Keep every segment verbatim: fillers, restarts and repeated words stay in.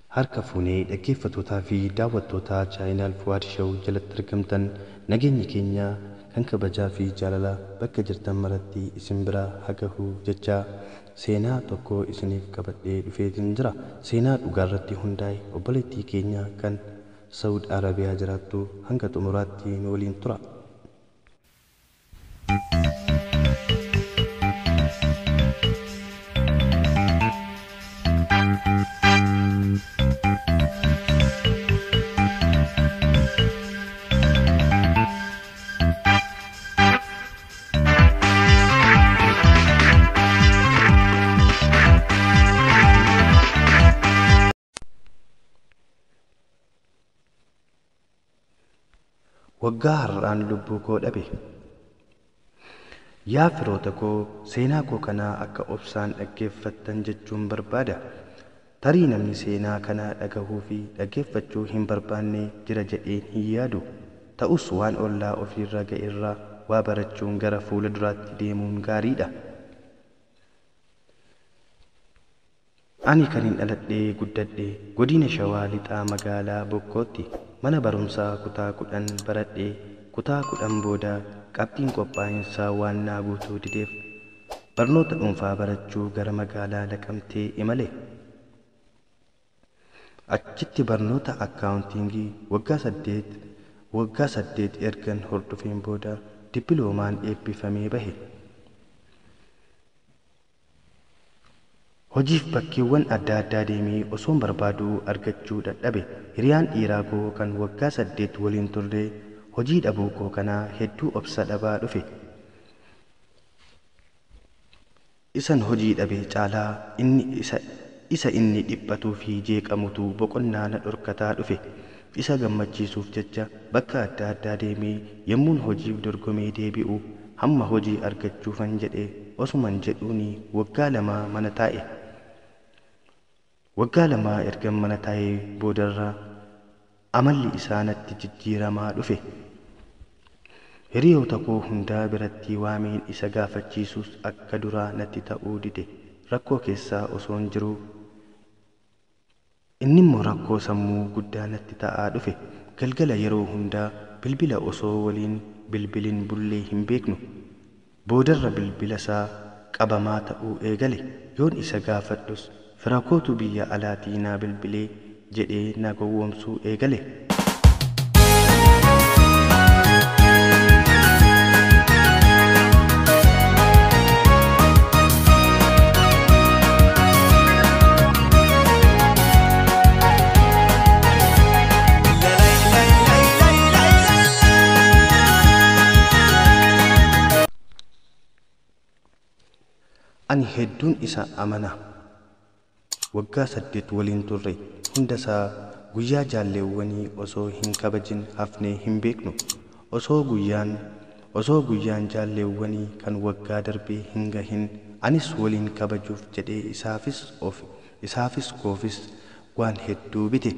Harka fuunee dhaggeeffattootaa fi daawwattoota chaayinaal Fuwaad Show jalatti argamtan nageenyi keenya kan kabajaa fi jaalala bakka jirtan maratti isin bira haa gahu jecha seenaa tokko isiniif qabadhee dhufeetiin jira. Seenaa dhugaarratti hundaa'e obboleettii keenya kan Saawud Arabiyaa jiraattu hanga xumuraatti nu waliin tura. Waggaa har'aan lubbuu koo dhabe. Yaa firoota koo, seenaa koo kanaa akka obsaan dhaggeeffattan jechuun barbaada. Tarii namni seenaa kana dhagahuu fi dhaggeeffachuu hin barbaanne jira jedheen hin yaadu. Ta'us waan ollaa ofiirra ga'eerraa waa barachuun gara fuula duraatti deemuun gaariidha. Ani kan hin dhaladhee guddadhee godina Shawaa Lixaa magaalaa Bokkootti mana barumsaa kutaa kudhan baradhee kutaa kudhan booda qabxiin qophaa'insaa waan naa guutuu dideef barnoota dhuunfaa barachuu gara magaalaa Naqamtee imale. Achitti barnoota akkaawuntiingii waggaa saddeet waggaa saddeet ergan hordofeen booda dippiloomaan eebbifamee bahe. Hojiif bakkeewwan adda addaa deemee osoon barbaaduu argachuu dadhabe. Hiriyaan dhiiraa koo kan waggaa saddeet waliin turre hojii dhabuu koo kanaa hedduu obsa dhabaa dhufe. Isan hojii dhabee caalaa inni isa isa inni dhiphatuu fi jeeqamutu boqonnaa na dhorkataa dhufe. Isa gammachiisuuf jecha bakka adda addaa deemee yemmuun hojiif dorgomee deebi'u hamma hojii argachuufan jedhee osuman jedhuuni waggaa lama mana taa'e. Waggaa lama erga mana taa'ee boodarra amalli isaa natti jijjiiramaa dhufe. Hiriyoota koo hundaa biratti waameen isa gaafachiisus akka duraa natti ta'uu dide. Rakkoo keessaa osoon jiruu inni immoo rakkoo sammuu guddaa natti ta'aa dhufe. Galgala yeroo hundaa bilbila osoo waliin bilbilin bullee hin beeknu. Boodarra bilbila isaa qabamaa ta'uu eegale. Yoon isa gaafadhus fira kootu biyya alaatii naa bilbilee jedhee na gowwoomsuu eegale. Ani hedduun isa amana. Waggaa saddeet waliin turre hundasaa guyyaa jaalleewwanii osoo hin kabajin hafnee hin beeknu. Osoo guyyaan osoo guyyaan jaalleewwanii kan waggaa darbee hin gahin anis waliin kabajuuf jedhee isaafis of isaafis koofis waan hedduu bite.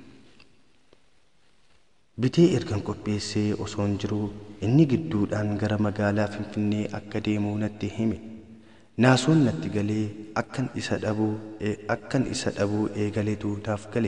Bitee ergan qopheessee osoon jiruu inni gidduudhaan gara magaalaa Finfinnee akka deemuu natti hime. Naasuun natti galee akkan isa dhabuu akkan isa dhabuu eegaletu naaf gale.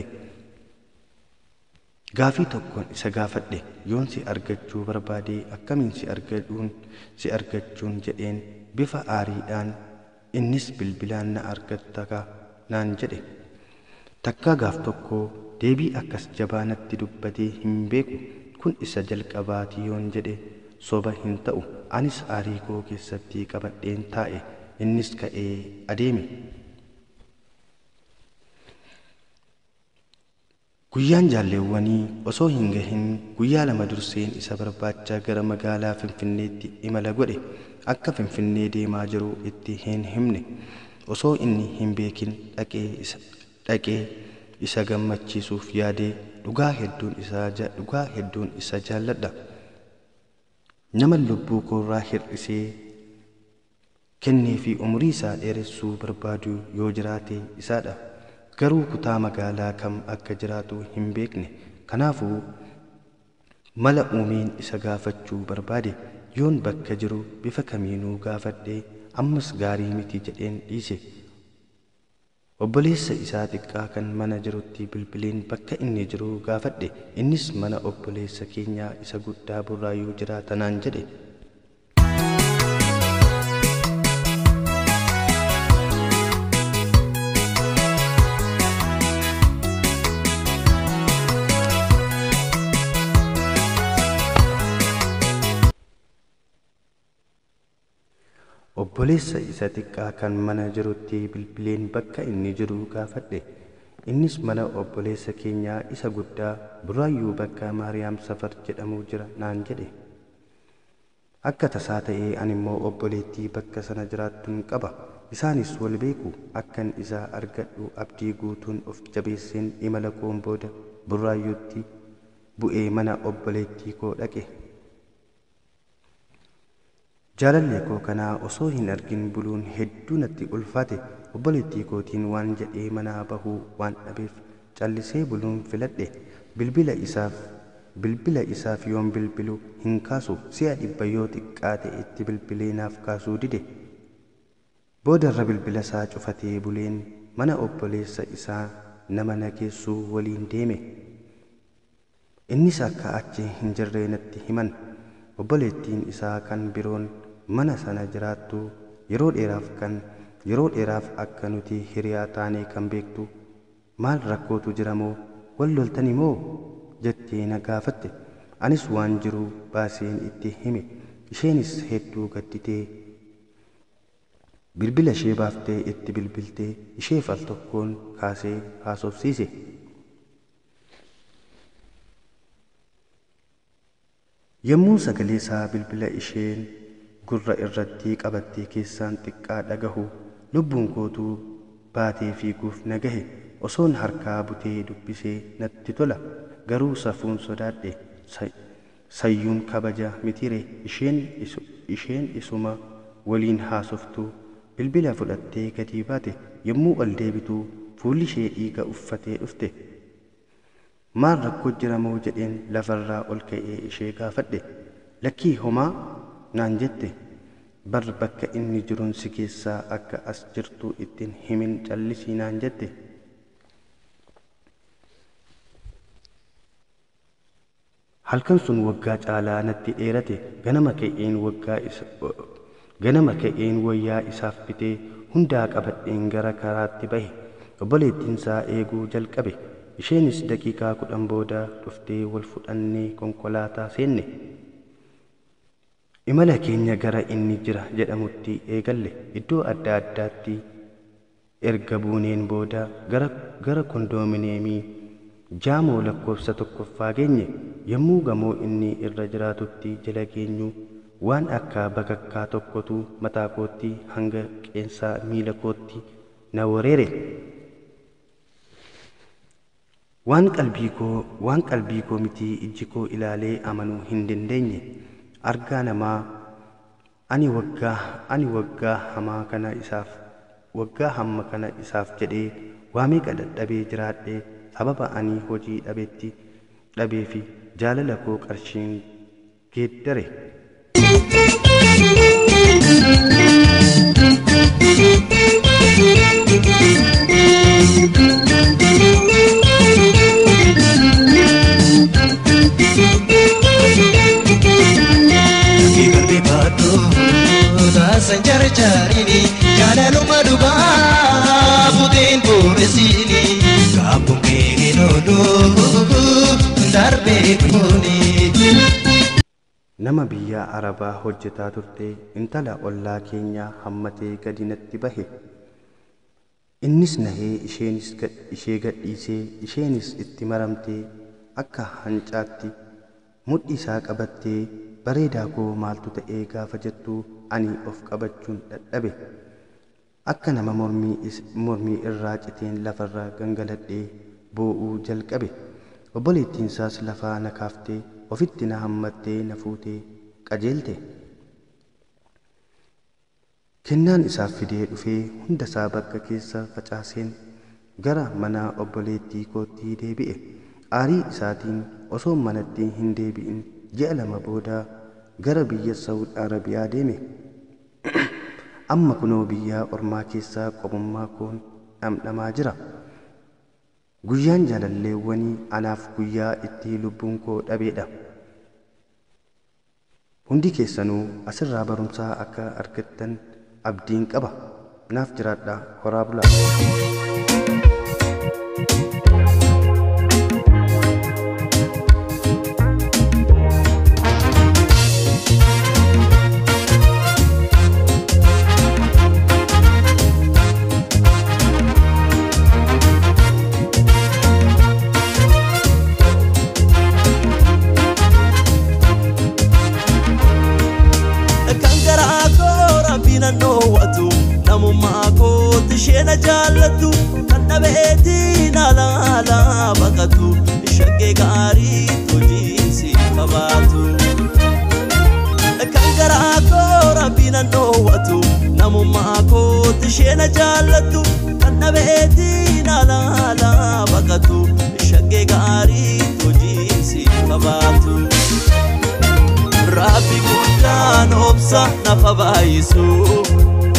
Gaafii tokkoon isa gaafadhe, yoon si argachuu barbaadee akkamiin si argachuun si argachuun jedheen bifa aariidhaan. Innis bilbilaan na argatta naan jedhe. Takkaa gaaf tokko deebii akkas jabaa natti dubbatee hin beeku. Kun isa jalqabaati yoon jedhe soba hin ta'u. Anis aarii koo keessatti qabadheen taa'e. Innis ka'ee adeeme. Guyyaan jaalleewwanii osoo hin gahin guyyaa lama durseen isa barbaacha gara magaalaa Finfinneetti imala godhe. Akka Finfinnee deemaa jiru itti hin himne. Osoo inni hin beekin dhaqee isa dhaqee isa gammachiisuuf yaadee dhugaa hedduun isaa dhugaa hedduun isa jaalladha. Nama lubbuu koorraa hir'isee kennee fi umrii isaa dheeressuu barbaadu yoo jiraate isaadha. Garuu kutaa magaalaa kam akka jiraatu hin beekne. Kanaafuu mala uumeen isa gaafachuu barbaade. Yoon bakka jiru bifa kamiinuu gaafadhee ammas gaarii miti jedheen dhiise. Obboleessa isaa xiqqaa kan mana jirutti bilbileen bakka inni jiru gaafadhe. Innis mana obboleessa keenyaa isa guddaa Burraayyuu jiraata naan jedhe. Obboleessa isa xiqqaa kan mana jirutti bilbileen bakka inni jiru gaafadhe. Innis mana obboleessa keenyaa isa guddaa Burraayyuu bakka Maariyaam Safar jedhamu jira naan jedhe. Akka tasaa ta'ee ani immoo obboleettii bakka sana jiraattuun qaba. Isaanis wal beeku. Akkan isaa argadhu abdii guutuun of jabeesseen imala koon booda Burraayyuutti bu'ee mana obboleettii koo dhaqe. Jaalallee koo kanaa osoo hin argin buluun hedduu natti ulfaate. Obboleettii kootiin waan jedhee manaa bahuu waan dhabeef callisee buluun filadhe. Bilbila isaaf bilbila isaaf yoon bilbilu hin kaasu. Si'a dhibba yoo xiqqaate itti bilbilee naaf kaasuu dide. Boodarra bilbila isaa cufatee buleen mana obboleessa isaa nama nageessuu waliin deeme. Innis akka achi hin jirre natti himan. Obboleettiin isaa kan biroon mana sana jiraattu yeroo dheeraaf kan yeroo dheeraaf akka nuti hiriyaa taanee kan beektu. Maal rakkootu jira moo wal loltani moo jettee na gaafatte. Anis waan jiru baaseen itti hime. Isheenis hedduu gadditee bilbila ishee baaftee itti bilbiltee isheef al tokkoon kaasee haasofsiise. Yommuu sagalee isaa bilbila isheen gurra irratti qabattee keessaan xiqqaa dhagahu lubbuun kootuu baatee fiiguuf na gahe. Osoon harkaa butee dubbisee natti tola. Garuu safuun sodaadhe. Sayyuun kabaja mitire. Isheen isu isheen isuma waliin haasoftuu bilbila fudhattee gadi baate. Yommuu ol deebitu fuulli ishee dhiiga uffatee dhufte. Maal rakkoo jira moo jedheen lafarraa ol ka'ee ishee gaafadhe. Lakkii homaa naan jette. Bar bakka inni jiruun si keessaa akka as jirtu ittiin himin callisii naan jette. Halkan sun waggaa caalaa natti dheerate. Ganama ka'een waggaa isa ganama ka'een wayyaa isaaf bitee hundaa qabadheen gara karaatti bahe. Obboleettiin isaa eeguu jalqabe. Isheenis daqiiqaa kudhan booda dhuftee wal fudhannee konkolaataa seenne. Imala keenya gara inni jira jedhamutti eegalle. Iddoo adda addaatti erga buuneen booda gara gara kondoomineemii jaamoo lakkoofsa tokkoffaa geenye. Yommuu gamoo inni irra jiraatutti jala geenyu waan akka bakakkaa tokkotu mataa kootti hanga qeensaa miila kootti na wareere. Waan qalbii koo waan qalbii koo miti ijji koo ilaalee amanuu hin dandeenye. Argaa namaa ani waggaa ani waggaa hamaa kana isaaf waggaa hamma kana isaaf jedhee waamee dadhabee jiraadhee sababa ani hojii dhabeetti dhabee fi jaalala koo qarshiin geeddare. Sanjara jarini jaalaluma dhugaa fuuteen booresiini kaabboon kee noodoo darbee kunuuni. Nama biyya Arabaa hojjetaa turte intala ollaa keenyaa hammatee gadi natti bahe. Innis nahee isheenis ishee gadhiisee isheenis itti maramtee akka hancaatti mudhii isaa qabattee bareedaa koo maaltu ta'ee gaafa jettu ani of qabachuun dadhabe. Akka nama mormii mormii irraa citeen lafarraa gangaladhee boo'uu jalqabe. Obboleettiin isaas lafaa na kaaftee ofitti na hammattee na fuutee qajeelte. Kennaan isaaf fidee dhufee hunda isaa bakka keessa facaaseen gara mana obboleettii kootti deebi'e. Aarii isaatiin osoo manatti hin deebi'in ji'a lama booda gara biyya Saawud Arabiyaa deeme. Amma kunoo biyya ormaa keessaa qobummaa koon dhamdhamaa jira. Guyyaan jaalalleewwanii anaaf guyyaa itti lubbuun koo dhabeedha. Hundi keessanuu asirraa barumsaa akka argattan abdiin qaba. Naaf jiraadha, horaa bulaa. Shena jallatu kanna beeti nala la bakatu shagge gari tujinsi kabatu kangara ko rabina no watu namumma ko shena jallatu kanna beeti nala la bakatu shagge gari tujinsi kabatu Rabbi kundan obsa nafabaisu